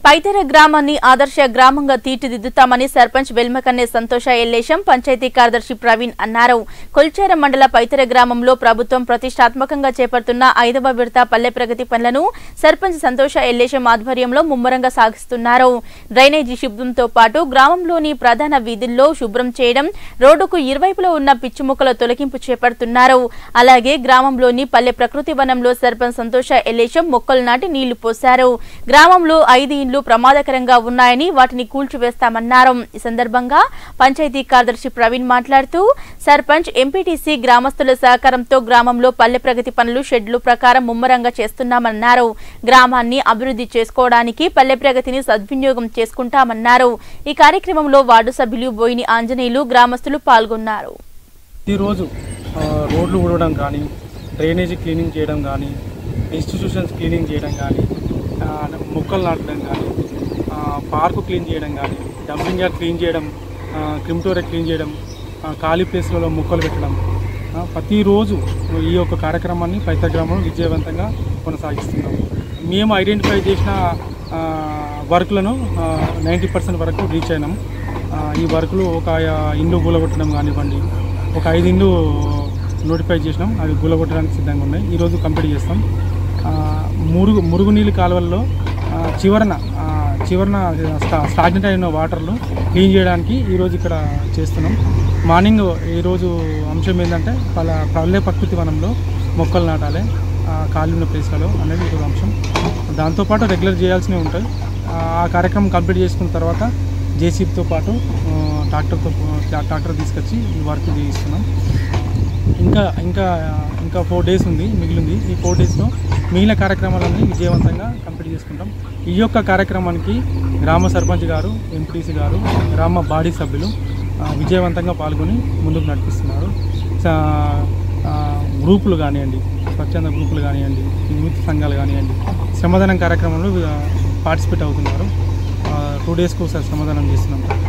పైతెర గ్రామాన్ని ఆదర్శ గ్రామంగా తీర్చిదిద్దుతామని సర్పంచ్ వెల్మకన్నే సంతోష ఎల్లేశం పంచాయతీ కార్యదర్శి ప్రవీణ్ అన్నారు. కొల్చేర మండల పైతెర గ్రామంలో ప్రభుత్వం ప్రతిష్టాత్మకంగా చేపడుతున్న 5వ విడత పల్లె ప్రగతి పనులను సర్పంచ్ సంతోష ఎల్లేశం ఆధ్వర్యంలో ముమ్మరంగా సాగిస్తున్నారు. డ్రైనేజీ శుభ్రంతో పాటు గ్రామంలోని ప్రధాన వీధుల్లో శుభ్రం చేయడం, రోడ్డుకు ఇరువైపులో ఉన్న పిచ్చి మొక్కల తొలగింపు చేపడుతున్నారు. అలాగే గ్రామంలోని పల్లె ప్రకృతి వనంలో సర్పంచ్ సంతోష ఎల్లేశం మొక్కలు నాటి నీళ్లు పోశారు. గ్రామంలో 5 ఇండ్లు ప్రమాదకరంగా ఉన్నాయని వాటిని కూల్చివేస్తామన్నారు. ఈ సందర్భంగా పంచాయతీ కార్యదర్శి ప్రవీణ్ మాట్లాడుతూ సర్పంచ్, ఎంపీటీసీ గ్రామస్తుల సహకారంతో గ్రామంలో పల్లె ప్రగతి పనులు షెడ్యూల్ ప్రకారం ముమ్మరంగా చేస్తున్నామన్నారు. గ్రామాన్ని అభివృద్ధి చేసుకోవడానికి పల్లె ప్రగతిని సద్వినియోగం చేసుకుంటామన్నారు. ఈ కార్యక్రమంలో వార్డు సభ్యులు బోయిని ఆంజనేయులు, గ్రామస్తులు పాల్గొన్నారు. ఈ రోజు రోడ్లు ఊడడం కానీ, డ్రైనేజీ క్లీనింగ్ చేయడం కానీ, ఇన్స్టిట్యూషన్స్ క్లీనింగ్ చేయడం కానీ, మొక్కలు నాటడం కానీ, పార్కు క్లీన్ చేయడం కానీ, డంపింగ్ యార్డ్ క్లీన్ చేయడం, క్రిమిటోరియా క్లీన్ చేయడం, ఖాళీ ప్లేస్లలో మొక్కలు పెట్టడం, ప్రతిరోజు ఈ యొక్క కార్యక్రమాన్ని పైతెర గ్రామంలో విజయవంతంగా కొనసాగిస్తున్నాం. మేము ఐడెంటిఫై చేసిన వర్క్లను 90% వరకు రీచ్ అయినాం. ఈ వర్కులు ఒక ఇండ్లు కూలగొట్టడం కానివ్వండి, ఒక 5 ఇండ్లు నోటిఫై చేసినాం, అవి కూలగొట్టడానికి సిద్ధంగా ఉన్నాయి. ఈరోజు కంప్లీట్ చేస్తాం. మురుగునీళ్ళు కాలువల్లో చివరన స్టాగ్నెంట్ అయిన వాటర్లు క్లీన్ చేయడానికి ఈరోజు ఇక్కడ చేస్తున్నాం. మార్నింగ్ ఈరోజు అంశం ఏంటంటే పల్లె ప్రకృతి వనంలో మొక్కలు నాటాలి ఖాళీ ఉన్న ప్లేస్లలో అనేది ఈరోజు అంశం. దాంతోపాటు రెగ్యులర్ చేయాల్సినవి ఉంటాయి. ఆ కార్యక్రమం కంప్లీట్ చేసుకున్న తర్వాత జేసీబీతో పాటు ట్రాక్టర్ తీసుకొచ్చి ఈ వర్క్ చేయిస్తున్నాం. ఇంకా 4 డేస్ ఉంది, మిగిలింది. ఈ 4 డేస్లో మిగిలిన కార్యక్రమాలన్నీ విజయవంతంగా కంప్లీట్ చేసుకుంటాం. ఈ యొక్క కార్యక్రమానికి గ్రామ సర్పంచ్ గారు, ఎంపీటీసీ గారు, గ్రామ బాడీ సభ్యులు విజయవంతంగా పాల్గొని ముందుకు నడిపిస్తున్నారు. గ్రూపులు కానివ్వండి, స్వచ్ఛంద గ్రూపులు కానివ్వండి, యూత్ సంఘాలు కానివ్వండి, శ్రమదానం కార్యక్రమంలో పార్టిసిపేట్ అవుతున్నారు. 2 డేస్కి ఒకసారి శ్రమదానం చేస్తున్నాం.